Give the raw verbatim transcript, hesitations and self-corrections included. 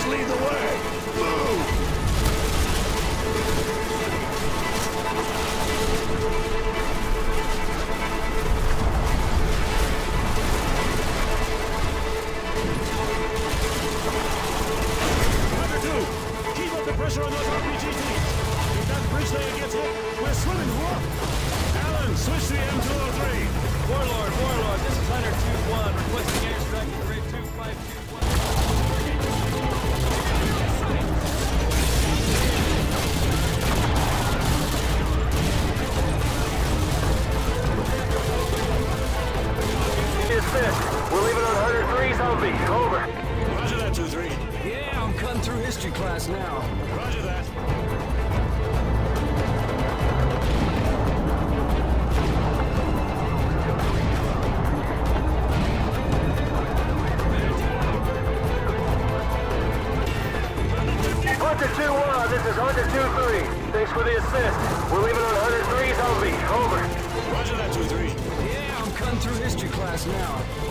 lead the way. Move! Pressure on those R P G teams. If that bridge layer gets hit, we're swimming. Whoa! Alan, switch to the M two oh three. Warlord, Warlord, this is Hunter two one, requesting airstrike at grid two five two one. Assist. We're leaving on Hunter three zombie. Over. Roger that, two three. Yeah, I'm cutting through history class now. Roger that. Hunter two one, this is Hunter two three. Thanks for the assist. We're leaving on Hunter three zombie. Over. Roger that, two three. Yeah, I'm cutting through history class now.